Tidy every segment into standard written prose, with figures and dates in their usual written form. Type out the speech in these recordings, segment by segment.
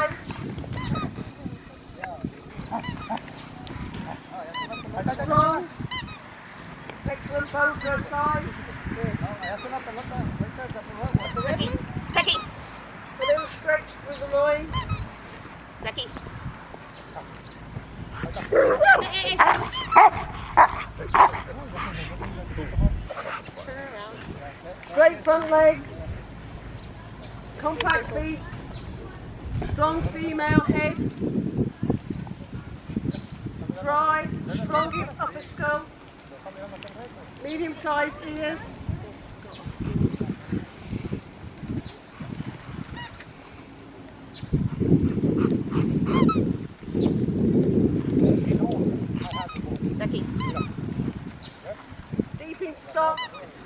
sides. Strong. Excellent both for size. Zecke. A little stretch through the loin. Zecke. Straight front legs. Compact feet. Strong female head. Dry, strong upper skull. Medium sized ears. Zecke. Deep in stop.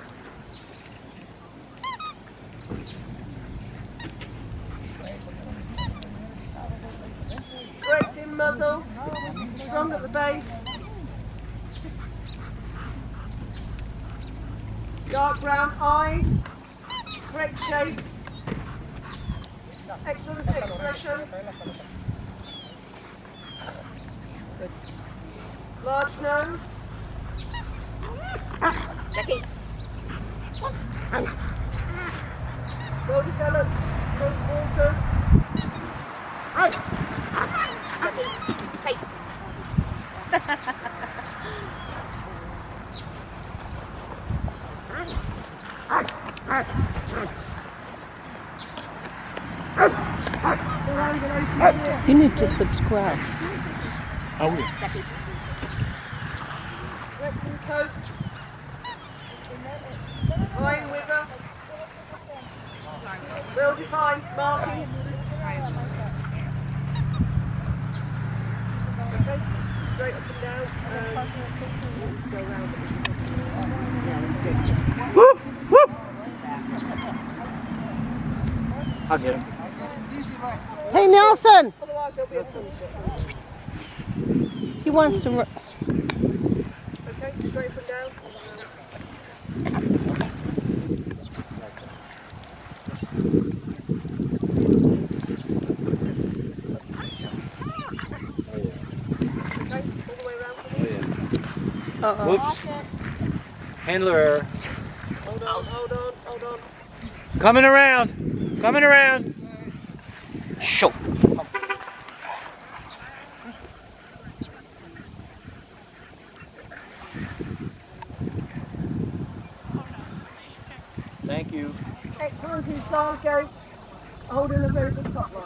Great in muzzle. Strong at the base. Dark brown eyes. Correct shape. Excellent expression. Good. Large nose. Zecke. Well developed front quarters. Hey. You need to subscribe. I will. Zecke. Rectum coat. Line wither. Well defined marking. Okay, straight up and down. Go round it. Yeah, that's good. Woo! Woo! I'll get him. Hey Nelson! Otherwise there'll be a funny shot. He wants to. Okay, straight up and down. Okay, all the way around. Whoops. Handler error. Hold on, hold on, hold on. Coming around. Coming around. Show. Thank you. Excellent in side gate. Holding a very good top line.